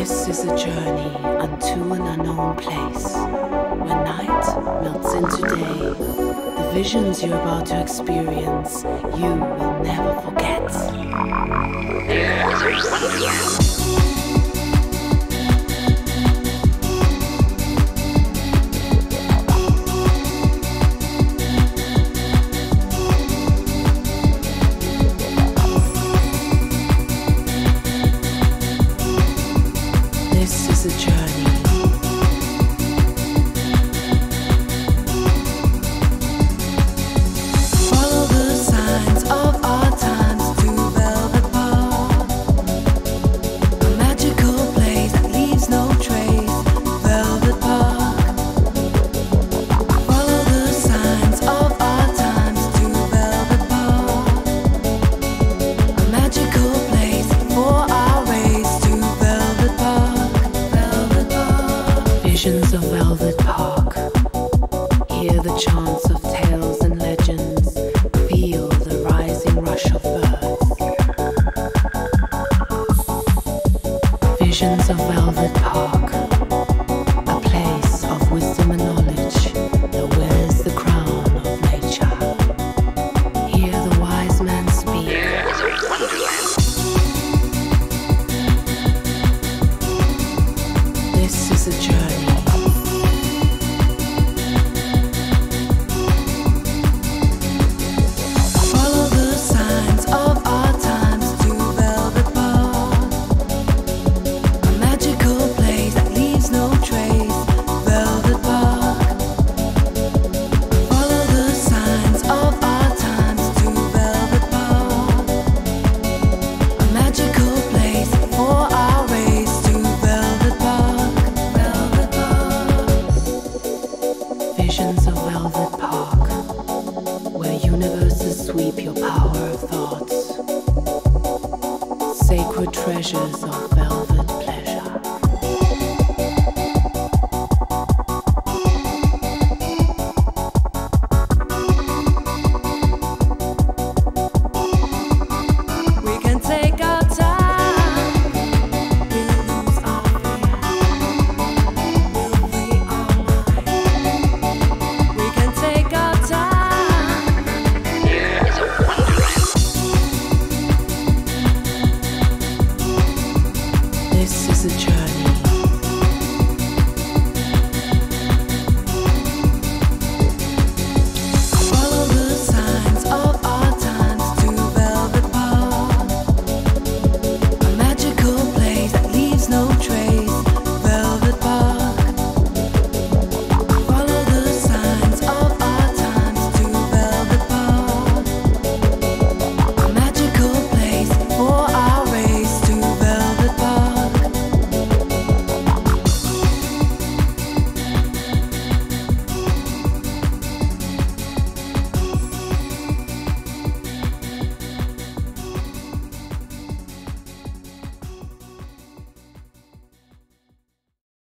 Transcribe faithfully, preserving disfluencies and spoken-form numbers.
This is a journey unto an unknown place. When night melts into day, the visions you're about to experience, you will never forget. There is a wonderland. Visions of Velvet Park. Hear the chants of tales and legends. Feel the rising rush of birds. Visions of Velvet Park. A place of wisdom and knowledge that wears the crown of nature. Hear the wise man speak. There is a wonderland. This is a journey. Visions of Velvet Park, where universes sweep your power of thoughts. Sacred treasures of